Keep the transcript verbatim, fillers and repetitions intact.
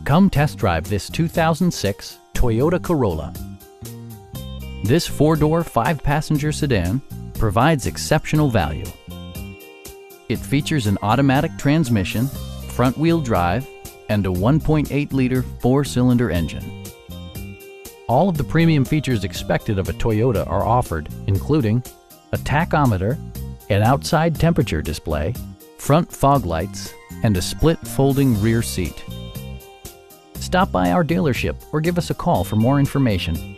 Come test drive this two thousand six Toyota Corolla. This four-door, five-passenger sedan provides exceptional value. It features an automatic transmission, front-wheel drive, and a one point eight liter four-cylinder engine. All of the premium features expected of a Toyota are offered, including a tachometer, an outside temperature display, front fog lights, and a split folding rear seat. Stop by our dealership or give us a call for more information.